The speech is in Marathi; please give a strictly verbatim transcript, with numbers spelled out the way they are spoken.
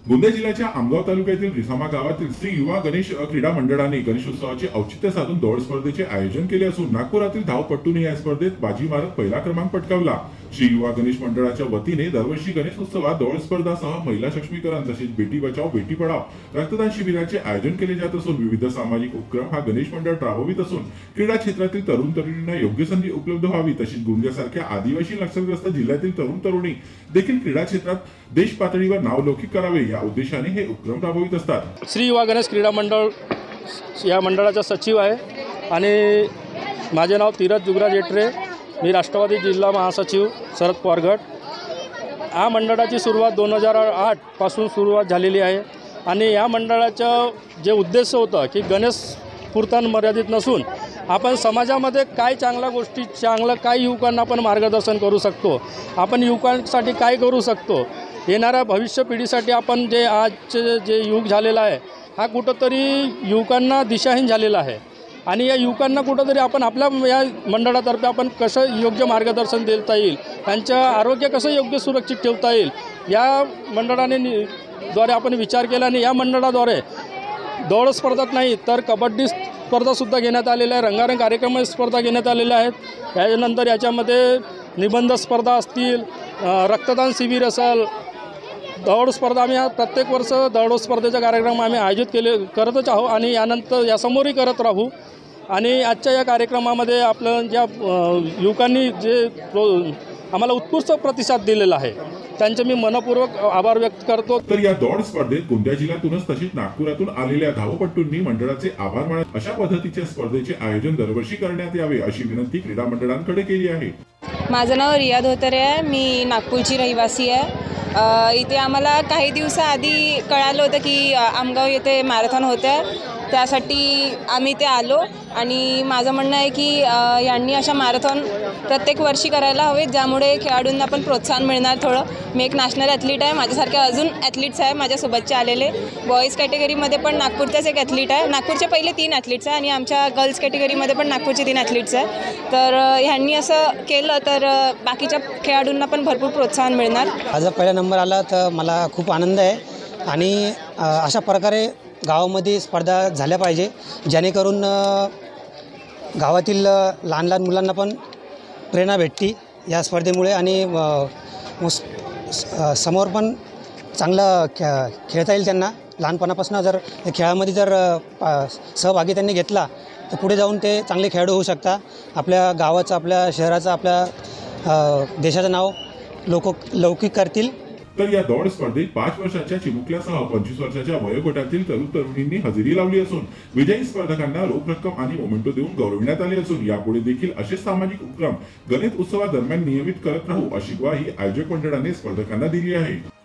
गोंदिया जिल्ह्याच्या आमगाव तालुक्यातील रिसामा गावातील श्री युवा गणेश क्रीडा मंडळाने गणेशोत्सवाचे औचित्य साधून दौड स्पर्धेचे आयोजन केले असून नागपुरातील धावपटूने या स्पर्धेत बाजी मारत पहिला क्रमांक पटकावला। श्री युवा गणेश मंडळाच्या वतीने दरवर्षी गणेशोत्सवात दौड स्पर्धासह महिला सक्षमीकरण तसेच बेटी बचाओ बेटी पढाओ रक्तदान शिबिराचे आयोजन केले जात असून विविध सामाजिक उपक्रम हा गणेश मंडळ राबवित असून क्रीडा क्षेत्रातील तरुण तरुणींना योग्य संधी उपलब्ध व्हावी तसेच गोंदियासारख्या आदिवासी नक्षलग्रस्त जिल्ह्यातील तरुण तरुणी देखील क्रीडा क्षेत्रात देश पातळीवर नावलौकिक करावे या उद्देशाने हे उपक्रम राबवित असतात। श्री युवा गणेश क्रीडा मंडळ या मंडळाचा सचिव आहे आणि माझे नाव तीरथ जुगराज येटरे, मी राष्ट्रवादी जिल्हा महासचिव शरद पवार गट। या मंडळाची सुरुवात दोन हजार आठ पासून सुरुवात झालेली आहे आणि या मंडळाचं जे उद्देश होतं की गणेश पुरता मर्यादित नसून आपण समाजामध्ये काय चांगल्या गोष्टी चांगलं काय युवकांना आपण मार्गदर्शन करू शकतो, आपण युवकांसाठी काय करू शकतो, येणाऱ्या भविष्य पिढीसाठी आपण जे आजचे जे युग झालेलं आहे हा कुठंतरी युवकांना दिशाहीन झालेला आहे आणि या युवकांना कुठंतरी आपण आपल्या या मंडळातर्फे आपण कसं योग्य मार्गदर्शन देता येईल, त्यांचं आरोग्य कसं योग्य सुरक्षित ठेवता येईल या मंडळाने द्वारे आपण विचार केला आणि या मंडळाद्वारे दौड स्पर्धाच नाही तर कबड्डी स्पर्धासुद्धा घेण्यात आलेल्या आहे, रंगारंग कार्यक्रम स्पर्धा घेण्यात आलेल्या आहेत। त्यानंतर याच्यामध्ये निबंध स्पर्धा असतील, रक्तदान शिबिर असेल, दौड स्पर्धा आम्ही प्रत्येक वर्ष दौड स्पर्धेचा कार्यक्रम आम्ही आयोजित केले करतच आहोत आणि यानंतर यासमोरही करत राहू। आणि आजच्या या कार्यक्रमामध्ये आपलं ज्या युवकांनी जे आम्हाला उत्कृष्ट प्रतिसाद दिलेला आहे त्यांचे मी मनपूर्वक आभार व्यक्त करतो। तर या दौड स्पर्धेत गोंदिया जिल्ह्यातूनच तसेच नागपुरातून आलेल्या धावपटूंनी मंडळाचे आभार मानत अशा पद्धतीच्या स्पर्धेचे आयोजन दरवर्षी करण्यात यावे अशी विनंती क्रीडा मंडळांकडे केली आहे। माझं नाव रिया धोत्रे आहे, मी नागपूरची रहिवासी आहे। इथे आम्हाला काही दिवसाआधी कळालं होतं की आमगाव येथे मॅरेथॉन होते, त्यासाठी आम्ही ते आलो आणि माझं म्हणणं आहे की यांनी अशा मॅरेथॉन प्रत्येक वर्षी करायला हवेत ज्यामुळे खेळाडूंना पण प्रोत्साहन मिळणार थोडं। मी एक नॅशनल ॲथलीट आहे, माझ्यासारखे अजून ॲथलीट्स आहे माझ्यासोबतचे आलेले। बॉईज कॅटेगरीमध्ये पण नागपूरचाच एक ॲथलीट आहे, नागपूरचे पहिले तीन ॲथलीट्स आहे आणि आमच्या गर्ल्स कॅटेगरीमध्ये पण नागपूरचे तीन ॲथलीट्स आहे। तर ह्यांनी असं केलं तर बाकीच्या खेळाडूंना पण भरपूर प्रोत्साहन मिळणार। माझा पहिला नंबर आला तर मला खूप आनंद आहे आणि अशा प्रकारे गावामध्ये स्पर्धा झाल्या पाहिजे जेणेकरून गावातील लहान लहान मुलांना पण प्रेरणा भेटते या स्पर्धेमुळे आणि समोर पण चांगलं खे खेळता येईल त्यांना। लहानपणापासून जर खेळामध्ये जर सहभागी त्यांनी घेतला तर पुढे जाऊन ते चांगले खेळाडू होऊ शकता। आपल्या गावाचं, आपल्या शहराचं, आपल्या देशाचं नाव लोक लौकिक करतील। तर या दौड स्पर्धेत पाच वर्षाच्या चिमुकल्यासह पंचवीस वर्षाच्या वयोगटातील तरुण तरुणींनी हजेरी लावली असून विजयी स्पर्धकांना रोख रक्कम आणि मोमेंटो देऊन गौरविण्यात आले असून यापुढे देखील असे सामाजिक उपक्रम गणेश उत्सवादरम्यान नियमित करत राहू अशी ग्वाही आयोजक मंडळाने स्पर्धकांना दिली आहे।